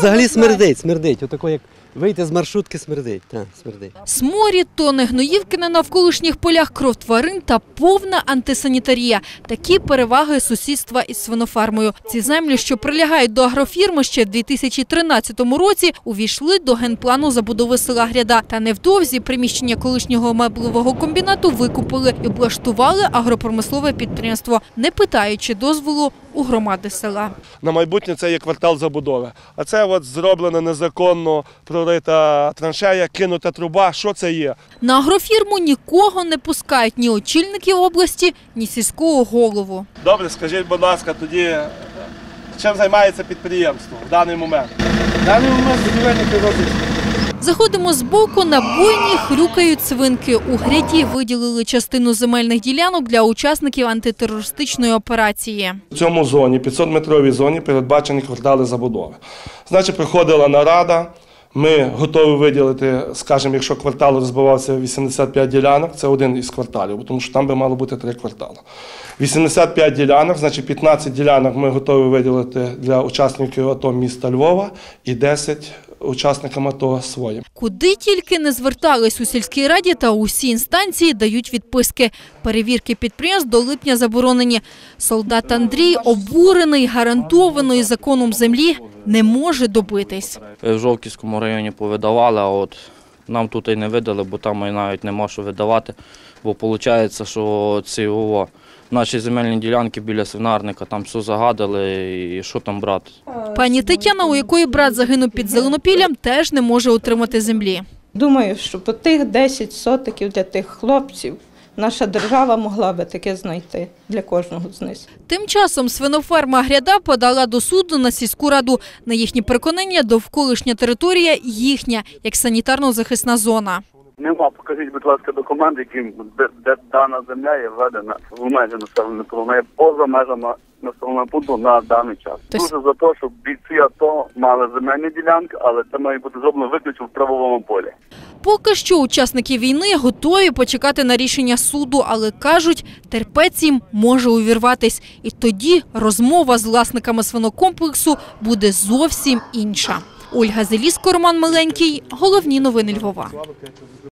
взагалі смердить. Отако, як вийти з маршрутки, смердить. Смердить. Сморід, тони гноївки на навколишніх полях, кров тварин та повна антисанітарія. Такі переваги сусідства із свинофермою. Ці землі, що прилягають до агрофірми, ще в 2013 році увійшли до генплану забудови села Гряда. Та невдовзі приміщення колишнього меблевого комбінату викупили і облаштували агропромислове підприємство, не питаючи дозволу у громади села. На майбутнє це є квартал забудови. А це от зроблена незаконно прорита траншея, кинута труба. Що це є? На агрофірму нікого не пускають ні очільники області, ні сільського голову. Добре, скажіть, будь ласка, тоді чим займається підприємство в даний момент? В даний момент будівельні підрозділи. Заходимо збоку, на бойні хрюкають свинки. У Гряді виділили частину земельних ділянок для учасників антитерористичної операції. В цьому зоні, 500-метровій зоні, передбачені квартали забудови. Значить, приходила нарада, ми готові виділити, скажімо, якщо квартал розбивався 85 ділянок, це один із кварталів, тому що там би мало бути 3 квартали. 85 ділянок, значить 15 ділянок ми готові виділити для учасників АТО міста Львова і 10 учасникам АТО своїм. Куди тільки не звертались у сільській раді, та усі інстанції дають відписки. Перевірки підприємств до липня заборонені. Солдат Андрій обурений гарантованої законом землі не може добитись. В Жовківському районі повидавали, а от нам тут і не видали, бо там і навіть нема що видавати. Бо виходить, що ці наші земельні ділянки біля свинарника, там все загадали, і що там брати. Пані Тетяна, у якої брат загинув під Зеленопіллям, теж не може отримати землі. Думаю, що по тих 10 сотиків для тих хлопців наша держава могла би таке знайти для кожного з них. Тим часом свиноферма Гряда подала до суду на сільську раду. На їхнє переконання, довколишня територія їхня, як санітарно-захисна зона. Нема, покажіть, будь ласка, документ, де дана земля є введена в межі населеного пункту. Вона є поза межами населеного пункту на даний час. Дуже за те, щоб бійці АТО мали земельні ділянки, але це має бути зроблено виключно в правовому полі. Поки що учасники війни готові почекати на рішення суду, але кажуть, терпець їм може увірватись. І тоді розмова з власниками свинокомплексу буде зовсім інша. Ольга Зеліско, Роман Миленький. Головні новини Львова.